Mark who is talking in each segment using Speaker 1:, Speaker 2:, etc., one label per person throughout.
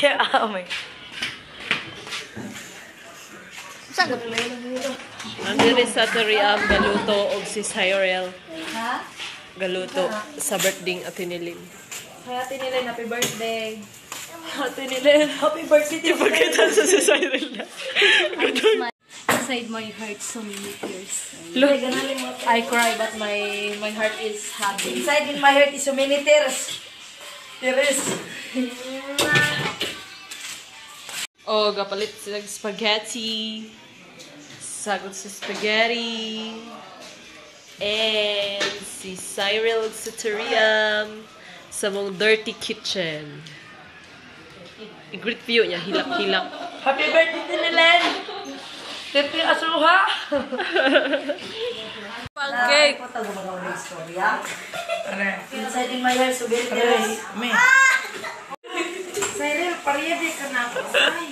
Speaker 1: Kaya amay. Saan?
Speaker 2: Nandiri sa Toriam, galuto og si Cyril.
Speaker 1: Ha?
Speaker 2: Galuto sa birthday at Tinilin.
Speaker 1: Kaya Tinilin, happy birthday.
Speaker 2: Tinilin.
Speaker 1: Happy birthday to
Speaker 2: Ipagkita sa si Cyril na.
Speaker 1: Inside my heart, so many tears.
Speaker 2: Look, I cry but my heart is happy.
Speaker 1: Inside in my heart is so many tears. Tears.
Speaker 2: Oh, gapalit sila spaghetti. Sagot sa spaghetti. And si Cyril sa Toriam sa mong dirty kitchen. I-greet view niya, hilak-hilak.
Speaker 1: Happy birthday, Tinilin! Happy asuha!
Speaker 2: Pancake!
Speaker 1: Inside in my heart, so many tears. Cyril, pariyade ka na ako.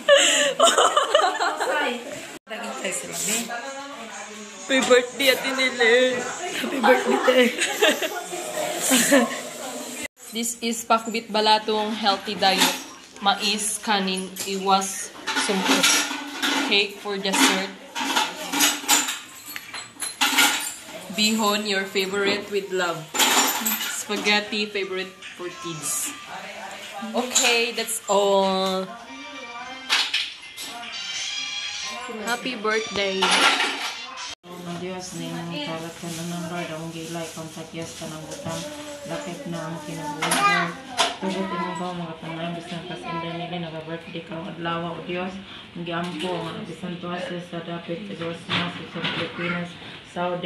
Speaker 2: Happy birthday at Tinilin!
Speaker 1: Happy birthday.
Speaker 2: This is Pakbit Balatong Healthy Diet. Mais, kanin, iwas, sumpos. Cake for dessert. Bihon, your favorite with love. Spaghetti, favorite for kids. Okay, that's all. Happy birthday.
Speaker 3: Diyos na inyong kalat ka ng Lord, ang gilay, kontakyas ka ng butang, lakit na ang kinabuhi, Lord. Tugutin mo ba mga panayang bisan kasinda nila, nag-birthday ka ng adlaw, o Diyos, ang giampo, ang bisan tuwasis sa dapit sa Diyos na sa Pilipinas, Saudi,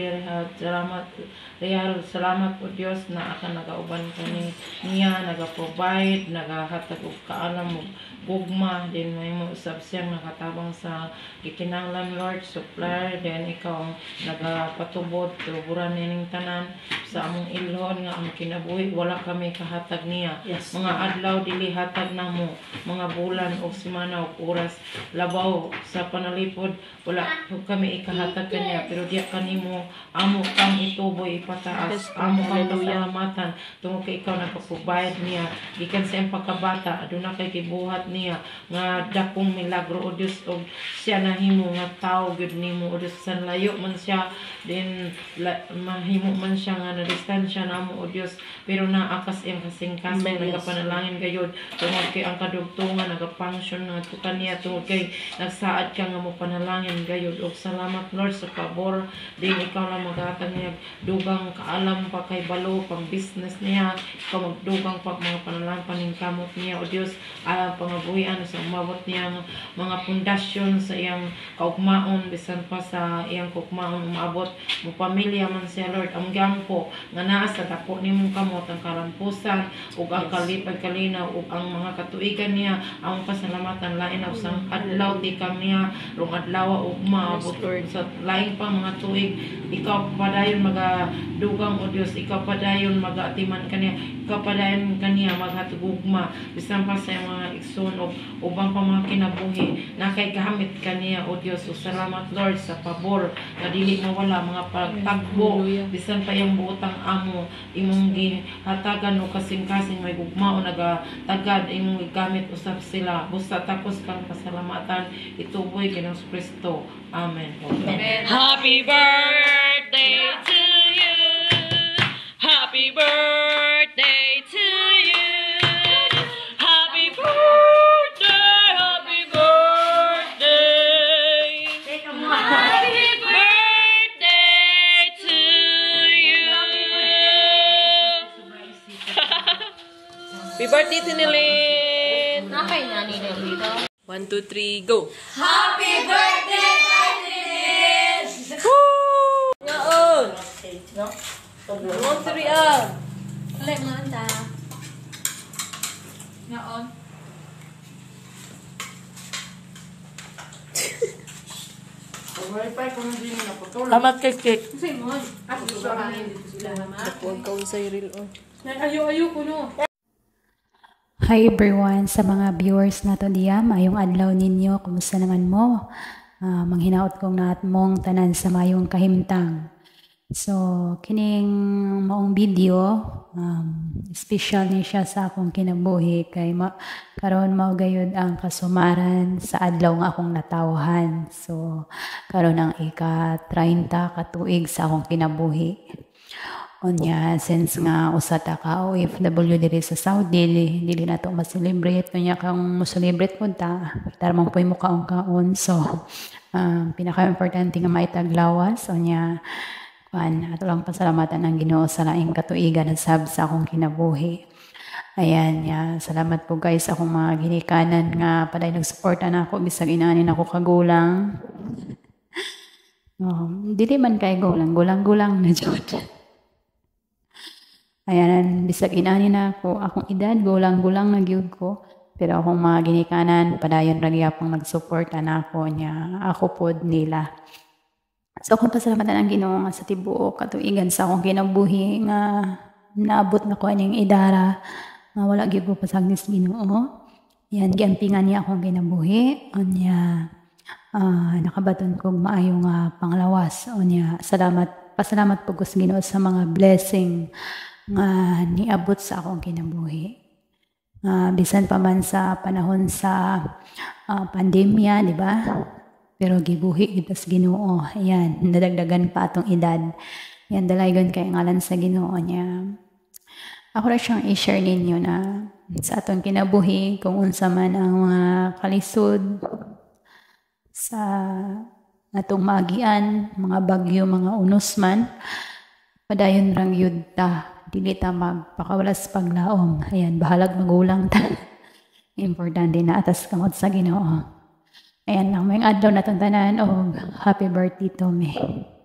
Speaker 3: salamat o Diyos na akan nagauban ka niya, nag-provide, naghahatag og kaalam mo, gugma, din may mo usab siyang nakatabang sa gikinanglan Lord, supplier, then ikaw ang nagapatubod, tuburan nining tanan sa among ilhon nga ang kinabuhi, wala kami kahatag niya.
Speaker 1: Yes.
Speaker 3: Mga adlaw dili hatag na mo, mga bulan o semana o oras, labaw sa panalipod, wala kami ikahatag kanya, pero diya kanimo amo kang ituboy ipataas, amo kang pasalamatan tungod kay ikaw nagpaprovide niya gikan sa iyang pagkabata, aduna kay gibuhat niya nga dakong milagro o Dios, og siya nahimo nga tao gyud nimo o Dios, san layo man siya din mahimo man siya nga na distansya namo o Dios, pero naakas iyang kasingkas nagapanalangin gayud tungod kay ang kadugtungan nagafunction nga tukan niya tungod kay nagsaad ka nga mo panalangin gayud, og salamat Lord sa pabor din ikaw lang maghatag niya dugang kaalam pa kay balo pang business niya, ikaw magdugang pa mga panalangin paningkamot niya o Dios, pangabuhian sa umabot niya mga pundasyon sa iyang kaugmaon, bisan pa sa iyang kaugmaon umabot mo pamilya man siya Lord, ang gampo nga naa sa dako nimong kamot ang karampusan ug ang kalipad kalinaw ug ang mga katuigan niya, ang pasalamatan lain og sang adlaw di kaniya rong adlaw ug maabot sa lain pa mga tuig, ikaw padayon magadugang o Dios, ikaw padayon magatiman kaniya, ikaw padayon kaniya maghatugugma bisan pa sa mga igsoon o ubang pa mga kinabuhi na kay gamit kaniya o Dios. So salamat Lord sa pabor na dili mawala mga pagtagbo bisan pa yung buotang amo imong gihatagan o kasing-kasing may gugma o nagatagad imong gamit usab sila, busta tapos kang pasalamatan ituboy Ginoong Kristo. Amen.
Speaker 2: Happy birthday to you. Happy birthday to you. Happy birthday, happy birthday. Happy birthday to you. Happy birthday to Nilin.
Speaker 1: Nakay na ni dito.
Speaker 2: 1, 2, 3, go.
Speaker 1: Happy birthday, Tinilin!
Speaker 2: Ngaon.
Speaker 1: No?
Speaker 2: Ngaon sa Riam.
Speaker 1: Alay mo nanta. Ngaon.
Speaker 2: Salamat kay Kik.
Speaker 1: Kasi mo, ako gusto hangin dito sila naman.
Speaker 2: Huwag ka sa Cyril.
Speaker 1: Nag-ayo-ayo ko no.
Speaker 4: Hi everyone, sa mga viewers nato diya, mayong adlaw ninyo, kumusta naman mo? Manghinaot kong naat mong tanan sa mayong kahimtang. So, kining maong video, special ni siya sa akong kinabuhi kay karon mao gayud ang kasumaran sa adlaw nga akong natawhan. So, karon ang ika-30 ka tuig sa akong kinabuhi. Unya, since nga usa ta ka OFW diri sa Saudi, dili na to ma-celebrate. Unya kang mo-celebrate po ta, tarmang po'y mukaon-kaon. So, pinaka-importante nga maitaglawas. Unya, ato lang pasalamatan ang Ginoo sa laing katuigan at sab sa akong kinabuhi. Ayan, salamat po guys akong mga ginikanan nga paday nagsuporta na ako bisag inanin ako kagulang. Dili man kay gulang na jud. Ayan, bisag inanin na ako akong edad gulang na gyud ko. Pero akong mga ginikanan padayon ra gyapon nagsuporta na ako niya. Ako pod nila. So, kung pasalamatan ang Ginoo nga sa tibuok katuigan sa akong kinabuhi nga naabot na ko aning idara nga wala gyud ko pasagnis Ginoo. Yan giampingan niya akong kinabuhi. Unya nakabaton kog maayo nga panglawas. Unya pasalamat po ko sa Ginoo sa mga blessing nga niabot sa akong kinabuhi. Bisan pa man sa panahon sa pandemya, di ba? Pero gibuhi kita sa Ginoo. Ayan, nadagdagan pa atong edad. Yan, dalaygon kay ngalan sa Ginoo niya. Ako ra siyang i-share ninyo na sa atong kinabuhi kung unsa man ang mga kalisod sa atong magian, mga bagyo, mga unos man. Padayon rang yud ta. Dili ta magpakawalas paglaom. Ayan, bahalag magulang ta. Importante na atas kamot sa Ginoo. Ayan lang, may adlaw na itong tanan o happy birthday to me.